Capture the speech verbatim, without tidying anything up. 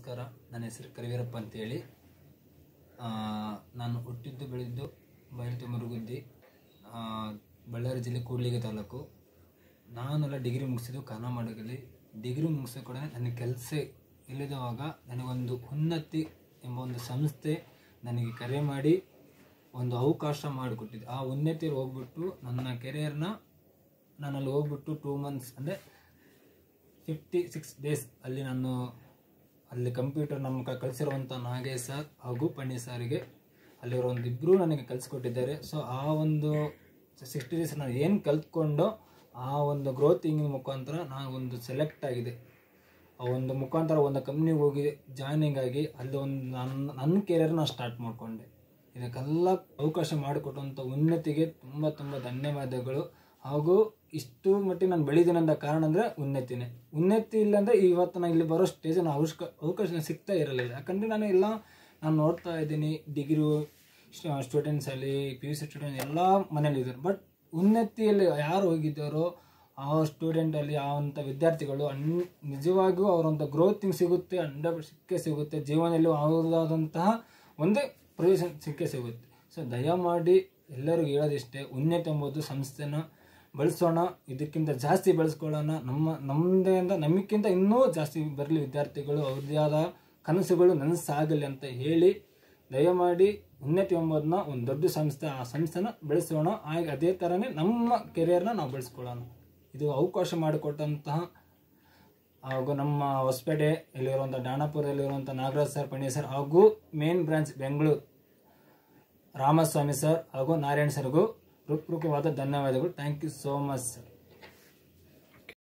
ನಮಸ್ಕಾರ. ನನ್ನ ಹೆಸರು ಕರಿವೀರಪ್ಪ ಅಂತೇಳಿ. ನಾನು ಹುಟ್ಟಿದ್ದು ಬೆಳೆದಿದ್ದು ಬೈಲತಿ ಮುರುಗುದ್ದಿ, ಬಳ್ಳಾರಿ ಜಿಲ್ಲೆ ಕೂಡ್ಲಿಗಿ ತಾಲೂಕು. ನಾನೆಲ್ಲ ಡಿಗ್ರಿ ಮುಗಿಸಿದ್ದು ಕರ್ನಾಟಕದಲ್ಲಿ. ಡಿಗ್ರಿ ಮುಗಿಸೋ ಕೂಡ ನನಗೆ ಕೆಲಸ ಇಲ್ಲದವಾಗ ನನಗೊಂದು ಉನ್ನತಿ ಎಂಬ ಒಂದು ಸಂಸ್ಥೆ ನನಗೆ ಕರೆ ಮಾಡಿ ಒಂದು ಅವಕಾಶ ಮಾಡಿಕೊಟ್ಟಿದ್ದು. ಆ ಉನ್ನತಿಯಲ್ಲಿ ಹೋಗ್ಬಿಟ್ಟು ನನ್ನ ಕೆರಿಯರ್ನ ನಾನಲ್ಲಿ ಹೋಗ್ಬಿಟ್ಟು ಟೂ ಮಂತ್ಸ್ ಅಂದರೆ ಫಿಫ್ಟಿ ಸಿಕ್ಸ್ ಡೇಸ್ ಅಲ್ಲಿ ನಾನು ಅಲ್ಲಿ ಕಂಪ್ಯೂಟರ್ ನಮ್ಮ ಕಲಿಸಿರುವಂಥ ನಾಗೇಶ್ ಸರ್ ಹಾಗೂ ಪಣ್ಣಿ ಸಾರಿಗೆ ಅಲ್ಲಿರೋ ಒಂದು ಇಬ್ಬರು ನನಗೆ ಕಲಿಸ್ಕೊಟ್ಟಿದ್ದಾರೆ. ಸೊ ಆ ಒಂದು ಸಿಕ್ಸ್ಟಿ ಡೇಸ್ ನಾನು ಏನು ಕಲ್ತ್ಕೊಂಡು ಆ ಒಂದು ಗ್ರೋತಿಂಗ್ ಮುಖಾಂತರ ನಾನು ಒಂದು ಸೆಲೆಕ್ಟ್ ಆಗಿದೆ. ಆ ಒಂದು ಮುಖಾಂತರ ಒಂದು ಕಂಪ್ನಿಗೆ ಹೋಗಿ ಜಾಯ್ನಿಂಗ್ ಆಗಿ ಅಲ್ಲಿ ಒಂದು ನನ್ನ ನನ್ನ ಕೆರಿಯರ್ನ ಸ್ಟಾರ್ಟ್ ಮಾಡಿಕೊಂಡೆ. ಇದಕ್ಕೆಲ್ಲ ಅವಕಾಶ ಮಾಡಿಕೊಟ್ಟಂಥ ಉನ್ನತಿಗೆ ತುಂಬ ತುಂಬ ಧನ್ಯವಾದಗಳು. ಹಾಗೂ ಇಷ್ಟು ಮಟ್ಟಿಗೆ ನಾನು ಬೆಳೆದಿನಂಥ ಕಾರಣ ಅಂದರೆ ಉನ್ನತಿನೇ. ಉನ್ನತಿ ಇಲ್ಲಾಂದರೆ ಇವತ್ತು ನಾನು ಇಲ್ಲಿ ಬರೋ ಸ್ಟೇಜ್ ನಾನು ಅವಶ್ಯ ಅವಕಾಶ ಸಿಗ್ತಾ ಇರಲಿಲ್ಲ. ಯಾಕಂದರೆ ನಾನು ಎಲ್ಲ ನಾನು ನೋಡ್ತಾ ಇದ್ದೀನಿ, ಡಿಗ್ರಿ ಸ್ಟೂಡೆಂಟ್ಸಲ್ಲಿ ಪಿ ಯು ಸಿ ಸ್ಟೂಡೆಂಟ್ಸ್ ಎಲ್ಲ ಮನೇಲಿ ಇದ್ದಾರೆ. ಬಟ್ ಉನ್ನತಿಯಲ್ಲಿ ಯಾರು ಹೋಗಿದ್ದಾರೋ ಆ ಸ್ಟೂಡೆಂಟಲ್ಲಿ ಆ ಅಂಥ ವಿದ್ಯಾರ್ಥಿಗಳು ಅನ್ ನಿಜವಾಗಿಯೂ ಅವರಂಥ ಗ್ರೋತಿಂಗ್ ಸಿಗುತ್ತೆ, ಹಂಡ್ರೆಡ್ ಸಿಕ್ಕೇ ಸಿಗುತ್ತೆ. ಜೀವನದಲ್ಲಿ ಅವ್ರದ್ದಾದಂತಹ ಒಂದೇ ಪ್ರಯೋಜನ ಸಿಕ್ಕೇ ಸಿಗುತ್ತೆ. ಸೊ ದಯಮಾಡಿ ಎಲ್ಲರಿಗೂ ಹೇಳೋದಿಷ್ಟೇ, ಉನ್ನತಿ ಎಂಬುದು ಸಂಸ್ಥೆನ ಬೆಳೆಸೋಣ, ಇದಕ್ಕಿಂತ ಜಾಸ್ತಿ ಬೆಳೆಸ್ಕೊಳ್ಳೋಣ. ನಮ್ಮ ನಮ್ಮದೇ ಅಂತ ನಮಗಿಂತ ಇನ್ನೂ ಜಾಸ್ತಿ ಬರಲಿ ವಿದ್ಯಾರ್ಥಿಗಳು, ಅವ್ರದ್ದೇ ಆದ ಕನಸುಗಳು ನನಸಾಗಲಿ ಅಂತ ಹೇಳಿ ದಯಮಾಡಿ ಉನ್ನತಿ ಎಂಬುದನ್ನ ಒಂದು ದೊಡ್ಡ ಸಂಸ್ಥೆ, ಆ ಸಂಸ್ಥೆನ ಬೆಳೆಸೋಣ. ಹಾಗೆ ಅದೇ ಥರನೇ ನಮ್ಮ ಕೆರಿಯರ್ನ ನಾವು ಬೆಳೆಸ್ಕೊಳ್ಳೋಣ. ಇದು ಅವಕಾಶ ಮಾಡಿಕೊಟ್ಟಂತಹ ಹಾಗೂ ನಮ್ಮ ಹೊಸಪೇಟೆ ಎಲ್ಲಿರುವಂಥ ಡಾಣಾಪುರದಲ್ಲಿರುವಂಥ ನಾಗರಾಜ್ ಸರ್, ಪಣ್ಣಿ ಸರ್ ಹಾಗೂ main branch Bengaluru Ramaswamy sir ಹಾಗೂ ನಾರಾಯಣ್ ಸರ್ಗೂ ಹೃತ್ಪೂರ್ವಕವಾದ ಧನ್ಯವಾದಗಳು. Thank you so much sir.